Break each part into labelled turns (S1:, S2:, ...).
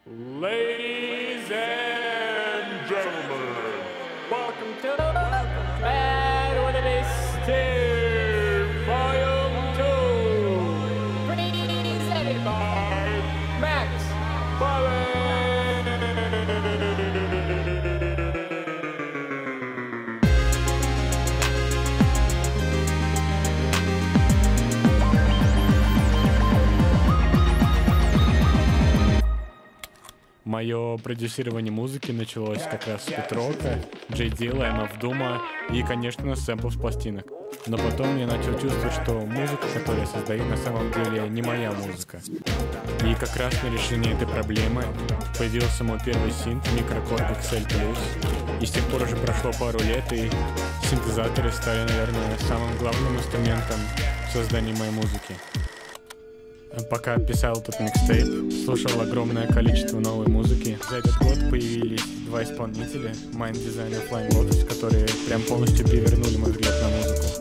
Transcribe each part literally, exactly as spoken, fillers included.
S1: Ladies and gentlemen, welcome to
S2: Bad with a Mistake Volume two. Presented by Max Ballin.
S3: Мое продюсирование музыки началось как раз с Петрока, Джей Дилла, эм эф Дума и, конечно, с сэмплов с пластинок. Но потом я начал чувствовать, что музыка, которую я создаю, на самом деле не моя музыка. И как раз на решение этой проблемы появился мой первый синт Microkorg икс эль плюс. И с тех пор уже прошло пару лет, и синтезаторы стали, наверное, самым главным инструментом в создании моей музыки. Пока писал этот микстейп, слушал огромное количество новой музыки. За этот год появились два исполнителя, Mind Design и Flying Lotus, которые прям полностью перевернули мой взгляд на музыку.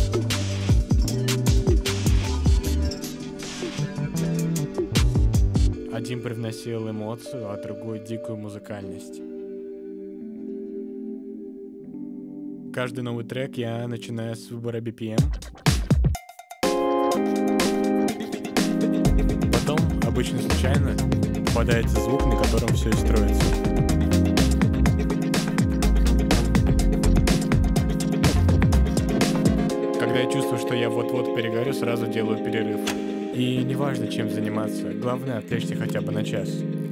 S3: Один привносил эмоцию, а другой дикую музыкальность. Каждый новый трек я начинаю с выбора би пи эм. Потом, обычно случайно, попадается звук, на котором все и строится. Когда я чувствую, что я вот-вот перегорю, сразу делаю перерыв. И неважно, чем заниматься, главное отвлечься хотя бы на час.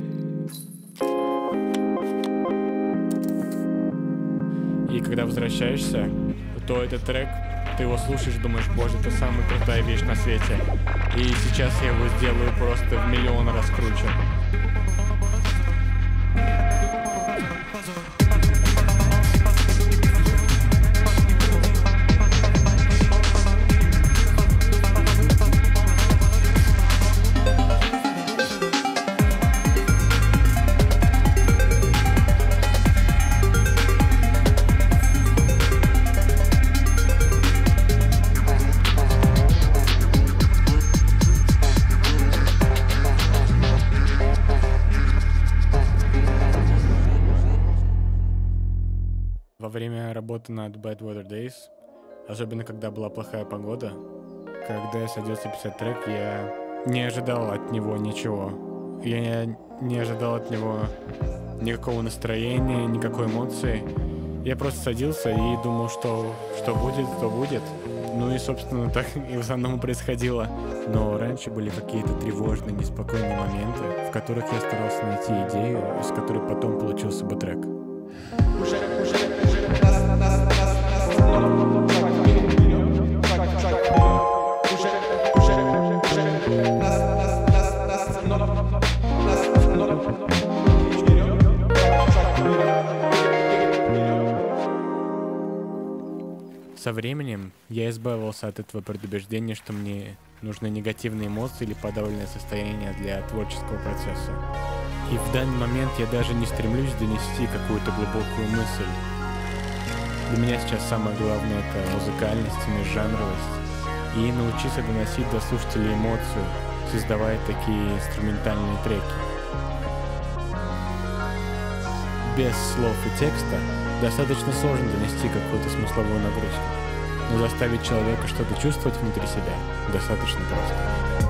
S3: И когда возвращаешься, то этот трек, ты его слушаешь, думаешь, боже, это самая крутая вещь на свете. И сейчас я его сделаю просто в миллион раз круче. Во время работы над Bad Weather Days, особенно когда была плохая погода, когда я садился писать трек, я не ожидал от него ничего. Я не ожидал от него никакого настроения, никакой эмоции. Я просто садился и думал, что, что будет, то будет. Ну и, собственно, так и в основном происходило. Но раньше были какие-то тревожные, неспокойные моменты, в которых я старался найти идею, из которой потом получился бы трек. Со временем я избавился от этого предубеждения, что мне нужны негативные эмоции или подавленное состояние для творческого процесса. И в данный момент я даже не стремлюсь донести какую-то глубокую мысль. Для меня сейчас самое главное — это музыкальность и межжанровость. И научиться доносить до слушателей эмоцию, создавая такие инструментальные треки. Без слов и текста достаточно сложно донести какую-то смысловую нагрузку. Но заставить человека что-то чувствовать внутри себя достаточно просто.